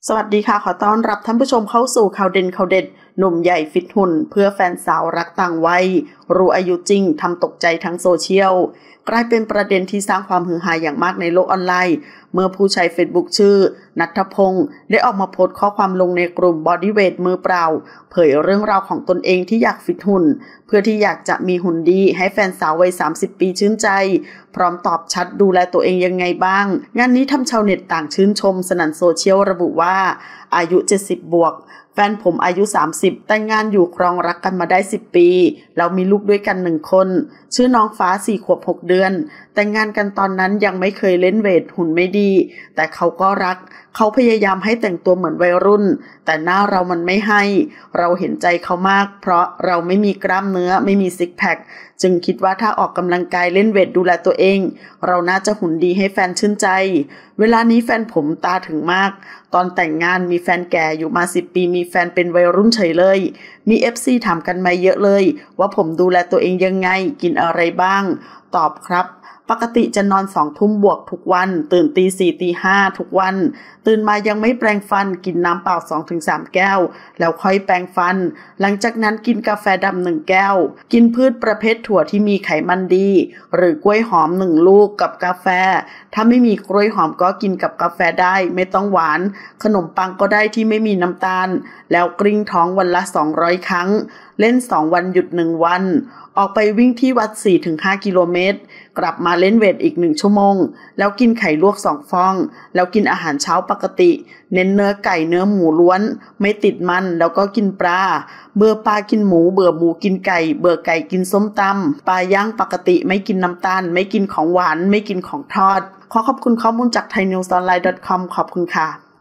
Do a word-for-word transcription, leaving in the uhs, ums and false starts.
สวัสดีค่ะขอต้อนรับท่านผู้ชมเข้าสู่ข่าวเด่นข่าวเด็ดหนุ่มใหญ่ฟิตหุ่นเพื่อแฟนสาวรักต่างวัยรู้อายุจริงทำตกใจทั้งโซเชียลกลายเป็นประเด็นที่สร้างความฮือฮาอย่างมากในโลกออนไลน์เมื่อผู้ใช้ Facebook ชื่อณัฐพงศ์ได้ออกมาโพสต์ข้อความลงในกลุ่ม Bodyweight มือเปล่าเผยเรื่องราวของตนเองที่อยากฟิตหุ่นเพื่อที่อยากจะมีหุ่นดีให้แฟนสาววัยสามสิบปีชื่นใจพร้อมตอบชัดดูแลตัวเองยังไงบ้างงานนี้ทำชาวเน็ตต่างชื่นชมสนั่นโซเชียลระบุว่าอายุเจ็ดสิบบวกแฟนผมอายุสามสิบแต่งงานอยู่ครองรักกันมาได้สิบปีแล้วมีลูกด้วยกันหนึ่งคนชื่อน้องฟ้าสี่ขวบหกเดือนแต่งงานกันตอนนั้นยังไม่เคยเล่นเวทหุ่นไม่ดีแต่เขาก็รักเขาพยายามให้แต่งตัวเหมือนวัยรุ่นแต่หน้าเรามันไม่ให้เราเห็นใจเขามากเพราะเราไม่มีกล้ามเนื้อไม่มีซิกแพคจึงคิดว่าถ้าออกกำลังกายเล่นเวทดูแลตัวเองเราน่าจะหุ่นดีให้แฟนชื่นใจเวลานี้แฟนผมตาถึงมากตอนแต่งงานมีแฟนแก่อยู่มาสิบปีมีแฟนเป็นวัยรุ่นเฉยเลยมี เอฟ ซี ถามกันมาเยอะเลยว่าผมดูแลตัวเองยังไงกินอะไรบ้างตอบครับปกติจะนอนสองทุ่มบวกทุกวันตื่นตีสี่ตีห้าทุกวันตื่นมายังไม่แปรงฟันกินน้ำเปล่า สองถึงสาม แก้วแล้วค่อยแปรงฟันหลังจากนั้นกินกาแฟดำหนึ่งแก้วกินพืชประเภทถั่วที่มีไขมันดีหรือกล้วยหอมหนึ่งลูกกับกาแฟถ้าไม่มีกล้วยหอมก็กินกับกาแฟได้ไม่ต้องหวานขนมปังก็ได้ที่ไม่มีน้ำตาลแล้วกลิ้งท้องวันละสองร้อยครั้งเล่นสองวันหยุดหนึ่งวันออกไปวิ่งที่วัด สี่ถึงห้า กิโลเมตรกลับมาเล่นเวทอีกหนึ่งชั่วโมงแล้วกินไข่ลวกสองฟองแล้วกินอาหารเช้าปกติเน้นเนื้อไก่เนื้อหมูล้วนไม่ติดมันแล้วก็กินปลาเบื่อปลากินหมูเบื่อหมูกินไก่เบื่อไก่กินส้มตำปลาย่างปกติไม่กินน้ำตาลไม่กินของหวานไม่กินของทอดขอขอบคุณข้อมูลจาก ไทยนิวส์ออนไลน์ ดอท คอม ขอบคุณค่ะ